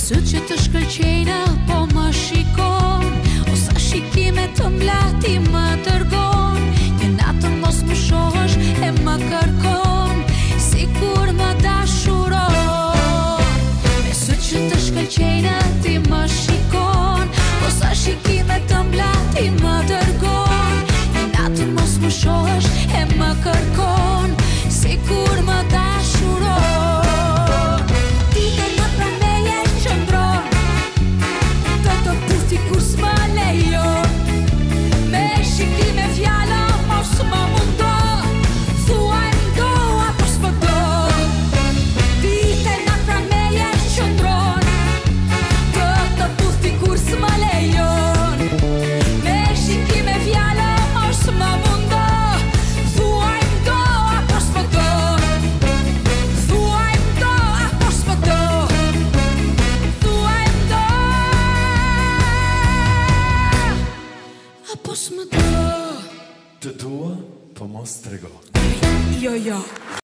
sytë që të shkëlqejnë po më shikon, o sa shikime të mlati më dërgon, një natën mos më shohësh e më kërkon, si kur më dashuron. Me sytë që të shkëlqejnë ti më shikon, o sa shikime të mlati më dërgon, një natën mos më shohësh e më kërkon, si kur më dashuron. Të dua, po mos trego. Jo.